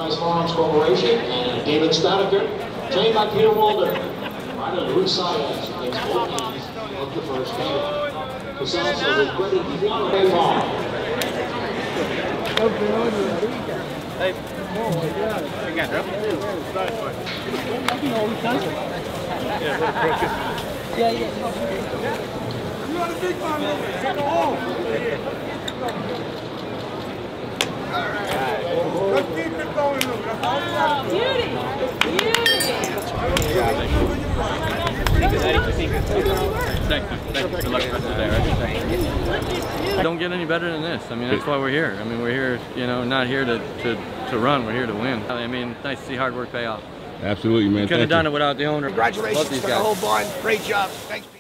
Enterprise Farms Corporation, and David Statiker, trained by Peter Walder. Rider Saez takes both ends of the first heat. Casalsa is ready to one way long. Hey. You got it. Yeah, you got a big one. Take a hole. Let's keep it going, Luke. Beauty. Thank you. Good luck the rest of the day, right? Don't get any better than this. I mean, that's why we're here. I mean, we're here, you know, not here to run. We're here to win. I mean, nice to see hard work pay off. Absolutely, man. Couldn't have done it without the owner. Congratulations to the whole barn. Great job. Thanks.